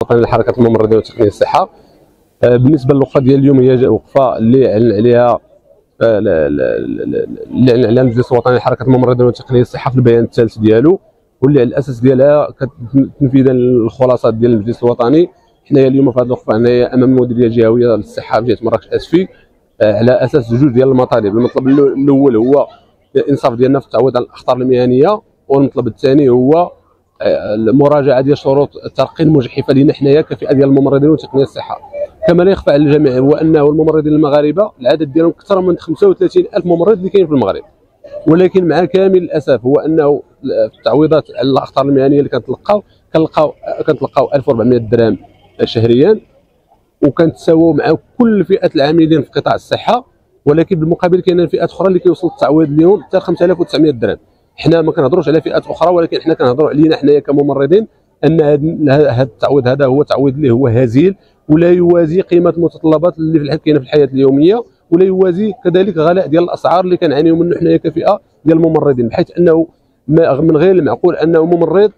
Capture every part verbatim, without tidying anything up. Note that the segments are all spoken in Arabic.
الوطني لحركه الممرضين وتقنيه الصحه. بالنسبه للوقفه ديال اليوم هي وقفه اللي اعلن عليها اللي اعلن عليها المجلس الوطني لحركه الممرضين وتقنيه الصحه في البيان الثالث ديالو، واللي على الاساس ديالها تنفيذا للخلاصات ديال المجلس الوطني. حنايا اليوم في هذه الوقفه هنايا امام المديريه الجهويه للصحه في جهه مراكش اسفي على اساس جوج ديال المطالب. المطلب الاول هو الانصاف ديالنا في التعويض على الاخطار المهنيه، والمطلب الثاني هو المراجعه ديال شروط الترقي المجحفه لنا حنايا كفئه ديال الممرضين وتقنيه الصحه. كما لا يخفى على الجميع هو انه الممرضين المغاربه العدد ديالهم اكثر من خمسة وثلاثين ألف ممرض اللي كاين في المغرب، ولكن مع كامل الاسف هو انه التعويضات على الاخطار المهنيه اللي كنتلقاو كنلقاو كنتلقاو ألف وأربعمائة درهم شهريا، وكنتساووا مع كل فئه العاملين في قطاع الصحه، ولكن بالمقابل كاينه فئات اخرى اللي كيوصل التعويض لهم حتى خمسة آلاف وتسعمائة درهم. حنا ما كنهضروش على فئات اخرى، ولكن حنا كنهضروا علينا حنايا كممرضين ان هذا التعويض هذا هو تعويض اللي هو هزيل ولا يوازي قيمه المتطلبات اللي في الحياه كاينه في الحياه اليوميه، ولا يوازي كذلك غلاء ديال الاسعار اللي كنعانيو منه حنايا كفئه ديال الممرضين، بحيث انه من غير المعقول انه ممرض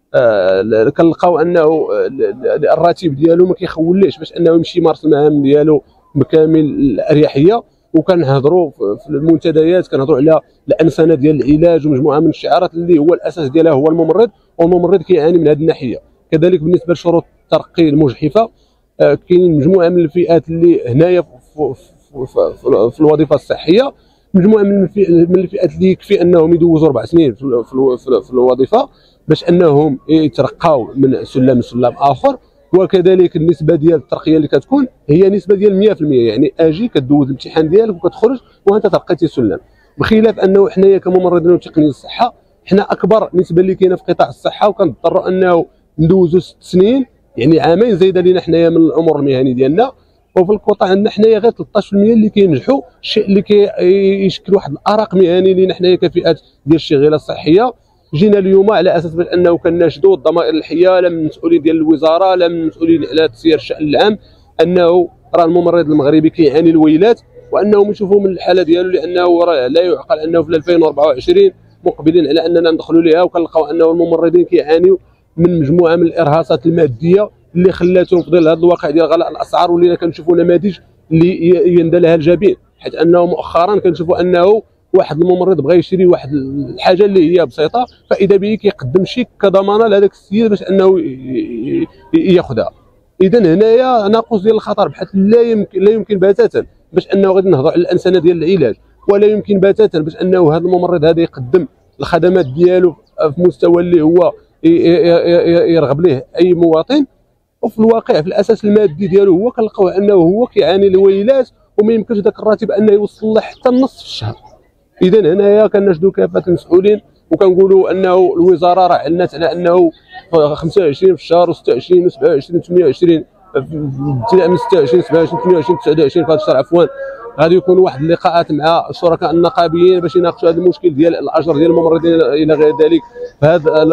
آه كنلقاو انه الراتب ديالو ما كيخوليش باش انه يمشي يمارس المهام ديالو بكامل الاريحيه. وكنهضروا في المنتديات كنهضروا على الانسنه ديال العلاج ومجموعه من الشعارات اللي هو الاساس ديالها هو الممرض، والممرض كيعاني من هذه الناحيه. كذلك بالنسبه لشروط الترقي المجحفه آه كاينين مجموعه من الفئات اللي هنايا في, في, في, في الوظيفه الصحيه، مجموعه من من الفئات اللي يكفي انهم يدوزوا اربع سنين في, في, في, في الوظيفه باش انهم يترقاو من سلم لسلم اخر. وكذلك النسبه ديال الترقيه اللي كتكون هي نسبه ديال مئة في المئة، يعني اجي كدوز الامتحان ديالك وكتخرج وانت ترقيتي سلم، بخلاف انه حنايا كممرضين وتقنيين الصحه حنا اكبر نسبه اللي كاينه في قطاع الصحه، وكنضطروا انه ندوزوا ست سنين يعني عامين زايده لينا حنايا من الامور المهني ديالنا. وفي القطاع عندنا حنايا غير ثلاثة عشر بالمئة اللي كينجحوا، الشيء اللي كيشكل واحد الارق مهني لينا حنايا كفئات ديال الشغيله الصحيه. جينا اليوم على اساس انه كناشدوا الضمائر الحيه لا من المسؤولين ديال الوزاره لا من المسؤولين على تسيير الشان العام انه راه الممرض المغربي كيعاني الويلات، وانهم يشوفوا من الحاله ديالو لانه راه لا يعقل انه في ألفين وأربعة وعشرين مقبلين على اننا ندخلوا ليها وكنلقاو انه الممرضين كيعانيوا من مجموعه من الارهاصات الماديه اللي خلاتهم في ظل هذا الواقع ديال غلاء الاسعار ولينا كنشوفوا نماذج اللي يندى لها الجبين، حيث انه مؤخرا كنشوفوا انه واحد الممرض بغى يشري واحد الحاجه اللي هي بسيطه فاذا به كيقدم شيك كضمانه لهذاك السيد باش انه ياخذها. اذا هنايا ناقص ديال الخطر، بحيث لا يمكن لا يمكن بتاتا باش انه غادي نهضروا على الانسنه ديال العلاج، ولا يمكن بتاتا باش انه هذا الممرض هذا يقدم الخدمات ديالو في مستوى اللي هو يرغب ليه اي مواطن. وفي الواقع في الاساس المادي ديالو هو كنلقاو انه هو كيعاني الويلات وما يمكنش ذاك الراتب انه يوصل له حتى النصف في الشهر. اذا هنايا كنشدوا كافه المسؤولين وكنقولوا انه الوزاره راه علنات على انه خمسة وعشرين في الشهر وستة وعشرين وسبعة وعشرين وثمانية وعشرين ابتداء من ستة وعشرين سبعة وعشرين ثمانية وعشرين تسعة وعشرين في هذا الشهر عفوا غادي يكونوا واحد اللقاءات مع الشركاء النقابيين باش يناقشوا هذا المشكل ديال الاجر ديال الممرضين الى غير ذلك في هذه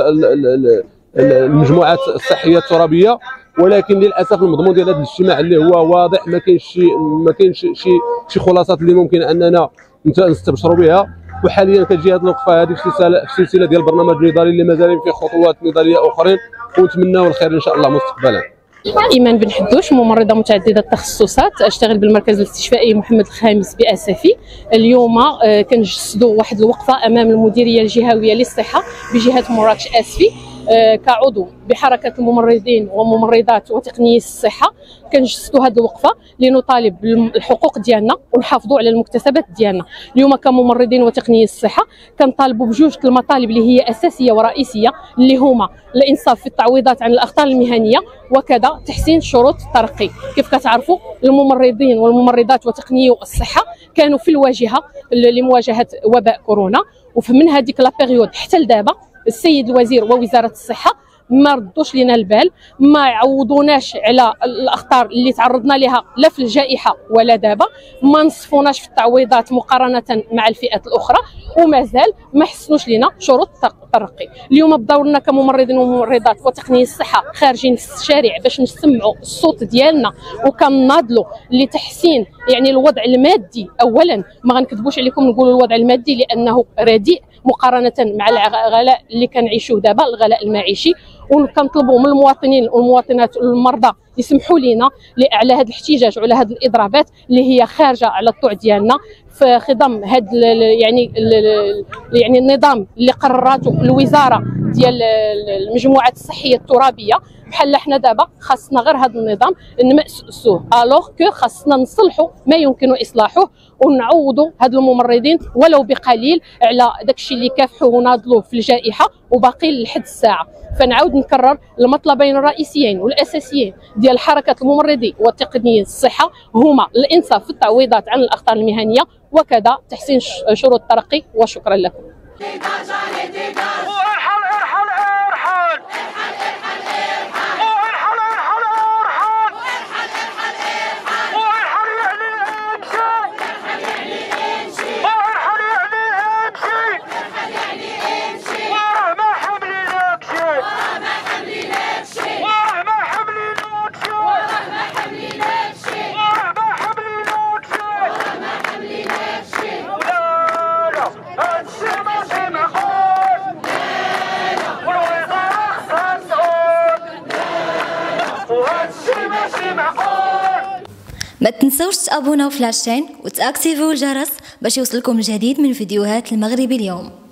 المجموعات الصحيه الترابيه. ولكن للاسف المضمون ديال هذا الاجتماع اللي هو واضح ما كاينش شي ما كاينش شي شي خلاصات اللي ممكن اننا نستبشروا بها. وحاليا كتجي هذه الوقفه هذه في سلسله في سلسله ديال برنامج نضالي اللي مازال فيه خطوات نضاليه اخرين، ونتمناو الخير ان شاء الله مستقبلا. ايمان بن حدوش، ممرضه متعدده التخصصات، اشتغل بالمركز الاستشفائي محمد الخامس باسفي. اليوم كنجسدوا واحد الوقفه امام المديريه الجهويه للصحه بجهه مراكش اسفي كعضو بحركه الممرضين وممرضات وتقنيي الصحه. كنجسدوا هذه الوقفه لنطالب بالحقوق ديالنا ونحافظوا على المكتسبات ديالنا. اليوم كممرضين وتقنيي الصحه كنطالبوا بجوج المطالب اللي هي اساسيه ورئيسيه، اللي هما الانصاف في التعويضات عن الاخطار المهنيه، وكذا تحسين شروط الترقي. كيف كتعرفوا الممرضين والممرضات وتقنيي الصحه كانوا في الواجهه لمواجهه وباء كورونا، ومن هذيك لا بيريود حتى لدابا السيد الوزير ووزاره الصحه ما ردوش لنا البال، ما عوضوناش على الاخطار اللي تعرضنا لها لا في الجائحه ولا دابا، ما نصفوناش في التعويضات مقارنه مع الفئات الاخرى، ومازال ما حسنوش لنا شروط الترقي. اليوم بدورنا كممرضين وممرضات وتقنيي الصحه خارجين في الشارع باش نسمعوا الصوت ديالنا وكنناضلوا لتحسين يعني الوضع المادي. اولا ما غنكذبوش عليكم نقولوا الوضع المادي لانه رديء مقارنه مع الغلاء اللي كنعيشوه دابا، الغلاء المعيشي. وكنطلبوا من المواطنين والمواطنات والمرضى يسمحوا لنا على هذا الاحتجاج وعلى هذه الاضرابات اللي هي خارجه على الطوع ديالنا في خضم هذا يعني يعني النظام اللي قرراته الوزاره ديال المجموعات الصحيه الترابيه. بحال حنا دابا خاصنا غير هذا النظام نمأسسوه، الوغ كو خاصنا نصلحوا ما يمكن اصلاحه ونعوضوا هاد الممرضين ولو بقليل على داكشي اللي كافحوه وناضلوه في الجائحه وباقي لحد الساعه. فنعاود نكرر المطلبين الرئيسيين والاساسيين ديال حركه الممرضين وتقنيين الصحه هما الانصاف في التعويضات عن الاخطار المهنيه وكذا تحسين شروط الترقي. وشكرا لكم. ما تنسوش تابوناو في لاشين وتاكتيفيو الجرس باش يوصلكم الجديد من فيديوهات المغربي اليوم.